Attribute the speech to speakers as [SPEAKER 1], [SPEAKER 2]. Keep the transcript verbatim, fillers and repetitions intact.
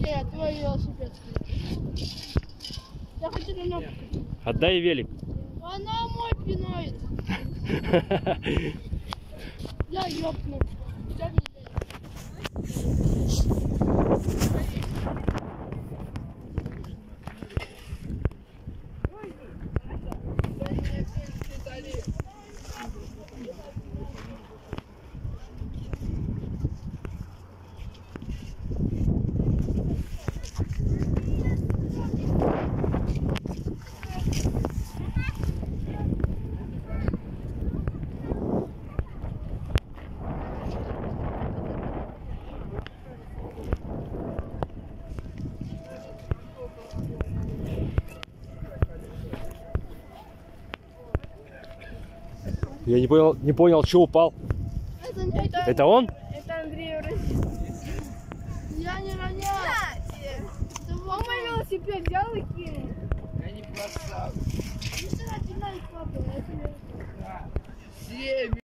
[SPEAKER 1] Нет, твой велосипед. Я хочу на нем.
[SPEAKER 2] Отдай велик.
[SPEAKER 1] Она мой пинает. Я ёпну.
[SPEAKER 2] Я не понял, не понял, что упал.
[SPEAKER 1] Это, это,
[SPEAKER 2] Это он?
[SPEAKER 1] это Андрей уронил. Я не ронял. Он мой велосипед взял и кинул.
[SPEAKER 3] Я не бросал.
[SPEAKER 1] Ну, ты начинай, папа, я тебе...
[SPEAKER 3] Семь.